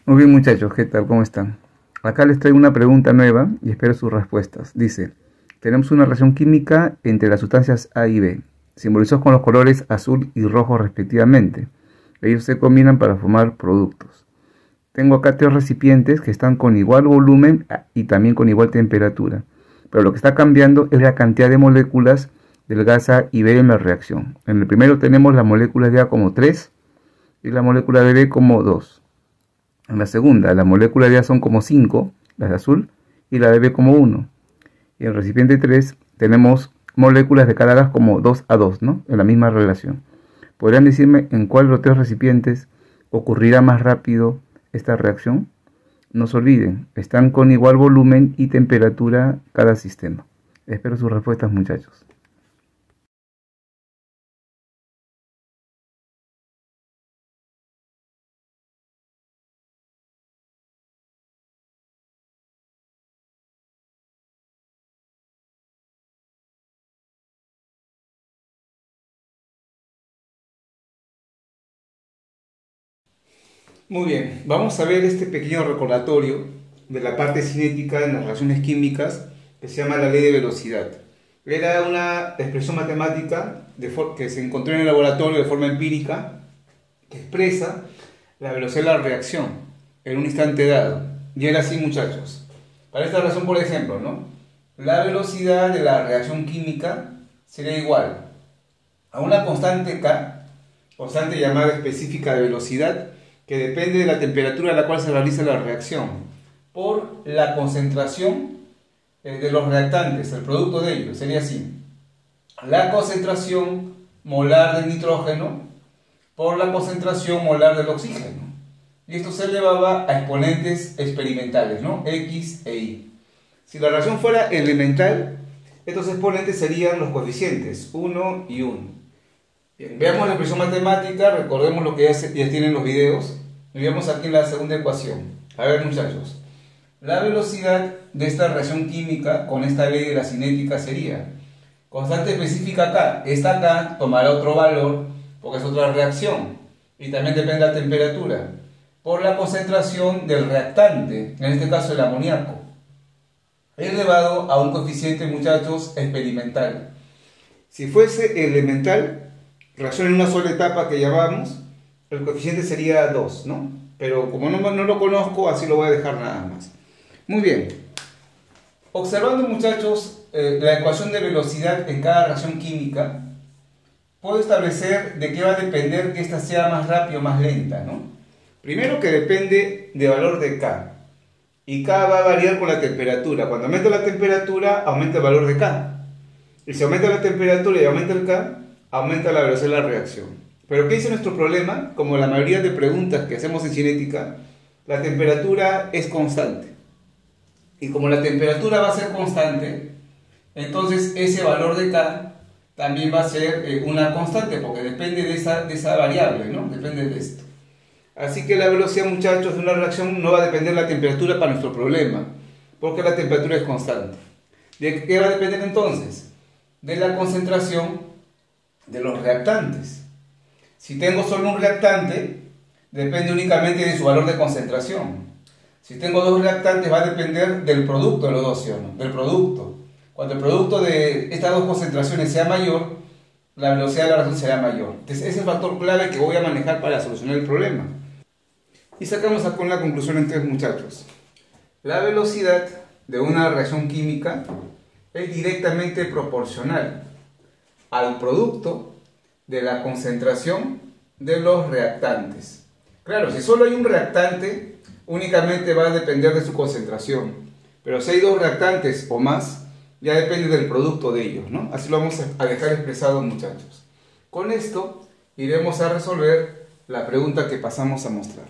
Muy bien muchachos, ¿qué tal? ¿Cómo están? Acá les traigo una pregunta nueva y espero sus respuestas. Dice, tenemos una reacción química entre las sustancias A y B, simbolizados con los colores azul y rojo respectivamente. Ellos se combinan para formar productos. Tengo acá tres recipientes que están con igual volumen y también con igual temperatura. Pero lo que está cambiando es la cantidad de moléculas del gas A y B en la reacción. En el primero tenemos las moléculas de A como 3 y la molécula de B como 2. En la segunda, las moléculas de A son como 5, las de azul, y la de B como 1. Y en el recipiente 3 tenemos moléculas de cada gas como 2 a 2, ¿no? En la misma relación. ¿Podrían decirme en cuál de los tres recipientes ocurrirá más rápido esta reacción? No se olviden, están con igual volumen y temperatura cada sistema. Espero sus respuestas, muchachos. Muy bien, vamos a ver este pequeño recordatorio de la parte cinética en las reacciones químicas que se llama la ley de velocidad. Era una expresión matemática que se encontró en el laboratorio de forma empírica que expresa la velocidad de la reacción en un instante dado. Y era así, muchachos. Para esta razón, por ejemplo, ¿no? La velocidad de la reacción química sería igual a una constante K, constante llamada específica de velocidad, que depende de la temperatura a la cual se realiza la reacción, por la concentración de los reactantes, el producto de ellos. Sería así: la concentración molar del nitrógeno por la concentración molar del oxígeno. Y esto se elevaba a exponentes experimentales, ¿no? X e Y. Si la reacción fuera elemental, estos exponentes serían los coeficientes 1 y 1. Bien, veamos la expresión matemática, recordemos lo que ya tienen los videos. Y veamos aquí en la segunda ecuación. A ver, muchachos, la velocidad de esta reacción química con esta ley de la cinética sería constante específica K. Esta K tomará otro valor porque es otra reacción y también depende de la temperatura, por la concentración del reactante, en este caso el amoníaco, elevado a un coeficiente, muchachos, experimental. Si fuese elemental, reacción en una sola etapa que llamamos, el coeficiente sería 2, ¿no? Pero como no lo conozco, así lo voy a dejar nada más. Muy bien. Observando, muchachos, la ecuación de velocidad en cada reacción química, puedo establecer de qué va a depender que ésta sea más rápida o más lenta, ¿no? Primero, que depende del valor de K. Y K va a variar con la temperatura. Cuando aumenta la temperatura, aumenta el valor de K. Y si aumenta la temperatura y aumenta el K, aumenta la velocidad de la reacción. Pero ¿qué dice nuestro problema? Como la mayoría de preguntas que hacemos en cinética, la temperatura es constante. Y como la temperatura va a ser constante, entonces ese valor de K también va a ser una constante, porque depende de esa variable, ¿no? Depende de esto. Así que la velocidad, muchachos, de una reacción no va a depender de la temperatura para nuestro problema, porque la temperatura es constante. ¿De qué va a depender entonces? De la concentración de los reactantes. Si tengo solo un reactante, depende únicamente de su valor de concentración. Si tengo dos reactantes, va a depender del producto de los dos, ¿sí o no? Del producto. Cuando el producto de estas dos concentraciones sea mayor, la velocidad de la reacción será mayor. Entonces, ese es el factor clave que voy a manejar para solucionar el problema. Y sacamos acá una conclusión entonces, muchachos. La velocidad de una reacción química es directamente proporcional al producto de la concentración de los reactantes. Claro, si solo hay un reactante, únicamente va a depender de su concentración. Pero si hay dos reactantes o más, ya depende del producto de ellos, ¿no? Así lo vamos a dejar expresado, muchachos. Con esto iremos a resolver la pregunta que pasamos a mostrar.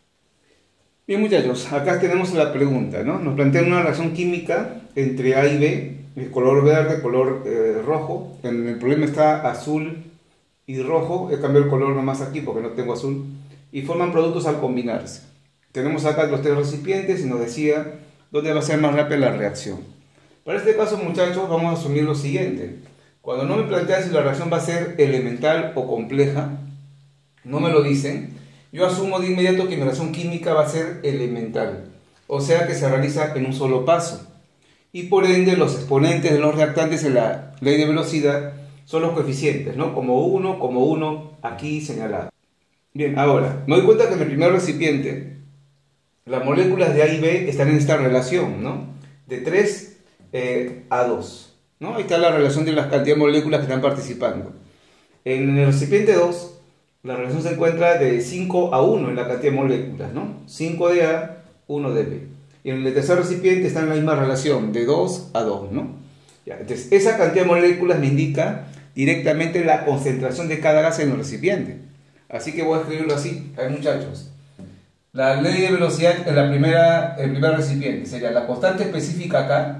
Bien, muchachos, acá tenemos la pregunta, ¿no? Nos plantean una reacción química entre A y B, el color verde, color rojo. En el problema está azul y rojo. He cambiado el color nomás aquí porque no tengo azul. Y forman productos al combinarse. Tenemos acá los tres recipientes y nos decía dónde va a ser más rápida la reacción. Para este caso, muchachos, vamos a asumir lo siguiente. Cuando no me plantean si la reacción va a ser elemental o compleja, no me lo dicen, yo asumo de inmediato que mi reacción química va a ser elemental, o sea que se realiza en un solo paso. Y por ende los exponentes de los reactantes en la ley de velocidad son los coeficientes, ¿no? Como 1, aquí señalado. Bien, ahora, me doy cuenta que en el primer recipiente las moléculas de A y B están en esta relación, ¿no? De 3 a 2, ¿no? Ahí está la relación de las cantidades de moléculas que están participando. En el recipiente 2, la relación se encuentra de 5 a 1 en la cantidad de moléculas, ¿no? 5 de A, 1 de B. Y en el tercer recipiente está en la misma relación, de 2 a 2, ¿no? Ya, entonces, esa cantidad de moléculas me indica directamente la concentración de cada gas en el recipiente. Así que voy a escribirlo así, a ver, muchachos. La ley de velocidad en el primer recipiente sería la constante específica acá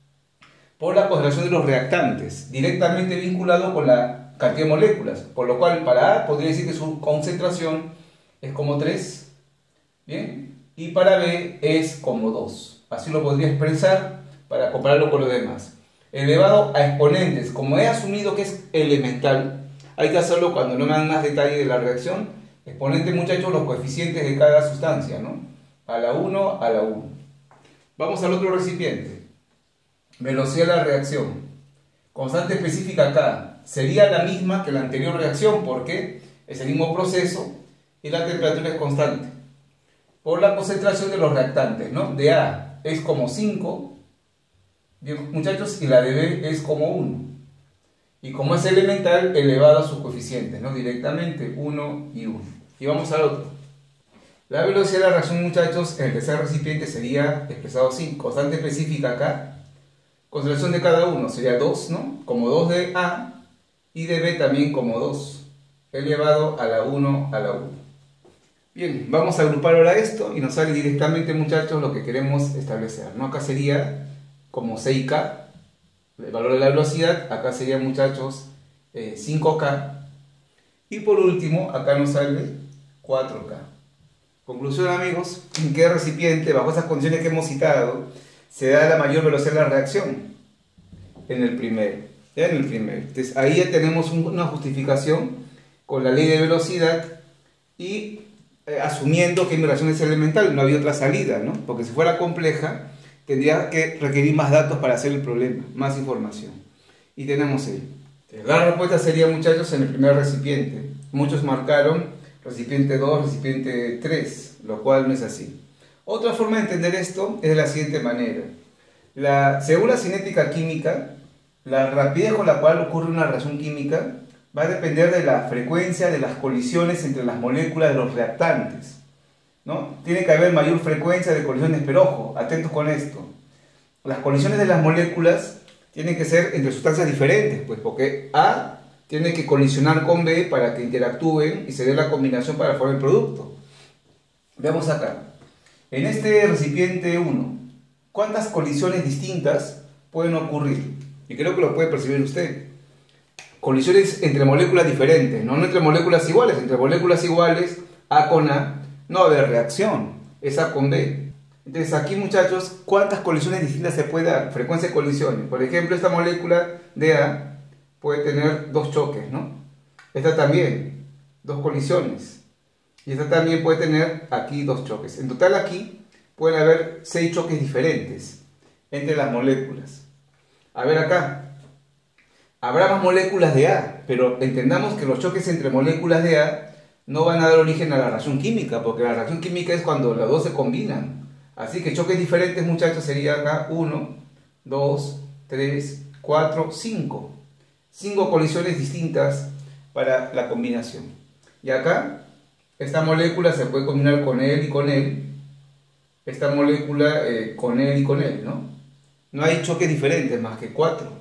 por la concentración de los reactantes, directamente vinculado con la cantidad de moléculas. Por lo cual, para A podría decir que su concentración es como 3, ¿bien? Y para B es como 2. Así lo podría expresar para compararlo con los demás. Elevado a exponentes, como he asumido que es elemental, hay que hacerlo cuando no me dan más detalle de la reacción. Exponente, muchachos, los coeficientes de cada sustancia, ¿no? A la 1, a la 1. Vamos al otro recipiente. Velocidad de la reacción. Constante específica acá. Sería la misma que la anterior reacción, porque es el mismo proceso y la temperatura es constante. Por la concentración de los reactantes, ¿no? De A es como 5, bien, muchachos, y la de B es como 1. Y como es elemental, elevado a sus coeficientes, ¿no? Directamente 1 y 1. Y vamos al otro. La velocidad de la reacción, muchachos, en el tercer recipiente sería expresado así. Constante específica acá. Concentración de cada uno sería 2, ¿no? Como 2 de A y de B también como 2. Elevado a la 1 a la 1. Bien, vamos a agrupar ahora esto y nos sale directamente, muchachos, lo que queremos establecer, ¿no? Acá sería como 6K, el valor de la velocidad. Acá sería, muchachos, 5K. Y por último, acá nos sale 4K. Conclusión, amigos, en qué recipiente, bajo esas condiciones que hemos citado, se da la mayor velocidad de la reacción. En el primero. ¿Ya? En el primero. Entonces, ahí ya tenemos una justificación con la ley de velocidad y asumiendo que mi reacción es elemental, no había otra salida, ¿no? Porque si fuera compleja, tendría que requerir más datos para hacer el problema, más información. Y tenemos ahí. La respuesta sería, muchachos, en el primer recipiente. Muchos marcaron recipiente 2, recipiente 3, lo cual no es así. Otra forma de entender esto es de la siguiente manera. Según la cinética química, la rapidez con la cual ocurre una reacción química va a depender de la frecuencia de las colisiones entre las moléculas de los reactantes, ¿no? Tiene que haber mayor frecuencia de colisiones, pero ojo, atentos con esto. Las colisiones de las moléculas tienen que ser entre sustancias diferentes, pues porque A tiene que colisionar con B para que interactúen y se dé la combinación para formar el producto. Veamos acá. En este recipiente 1, ¿cuántas colisiones distintas pueden ocurrir? Y creo que lo puede percibir usted. Colisiones entre moléculas diferentes, no entre moléculas iguales. Entre moléculas iguales, A con A, no va a haber reacción, es A con B. Entonces aquí, muchachos, ¿cuántas colisiones distintas se puede dar? Frecuencia de colisiones. Por ejemplo, esta molécula de A puede tener 2 choques, ¿no? Esta también, 2 colisiones. Y esta también puede tener aquí 2 choques. En total aquí pueden haber 6 choques diferentes entre las moléculas. A ver acá. Habrá más moléculas de A, pero entendamos que los choques entre moléculas de A no van a dar origen a la reacción química, porque la reacción química es cuando las dos se combinan. Así que choques diferentes, muchachos, sería acá 1, 2, 3, 4, 5. 5 colisiones distintas para la combinación. Y acá, esta molécula se puede combinar con él y con él. Esta molécula con él y con él, ¿no? No hay choques diferentes, más que 4.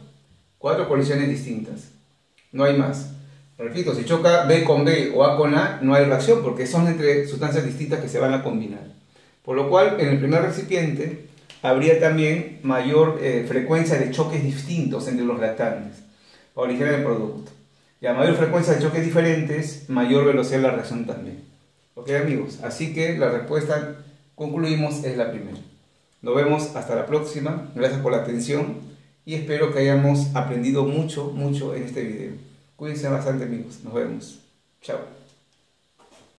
4 colisiones distintas. No hay más. Repito, si choca B con B o A con A, no hay reacción, porque son entre sustancias distintas que se van a combinar. Por lo cual, en el primer recipiente habría también mayor frecuencia de choques distintos entre los reactantes para originar el producto. Y a mayor frecuencia de choques diferentes, mayor velocidad de la reacción también. Ok, amigos, así que la respuesta, concluimos, es la primera. Nos vemos hasta la próxima. Gracias por la atención y espero que hayamos aprendido mucho en este video. Cuídense bastante, amigos. Nos vemos. Chao.